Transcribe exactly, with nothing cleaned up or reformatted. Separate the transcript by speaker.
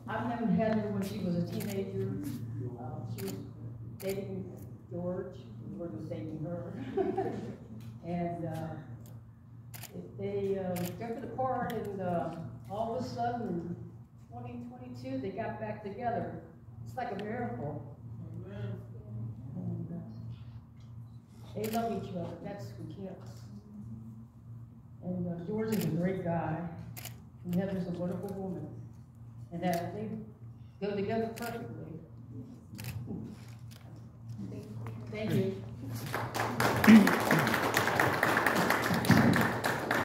Speaker 1: I've never had her when she was a teenager. Uh, she was dating George. George was dating her. And uh, they uh, drifted apart, and uh, all of a sudden, in twenty twenty-two, they got back together. It's like a miracle. Amen. And, uh, they love each other. That's who counts. And uh, George is a great guy, and Heather's a wonderful woman. And that they go together perfectly. Thank you.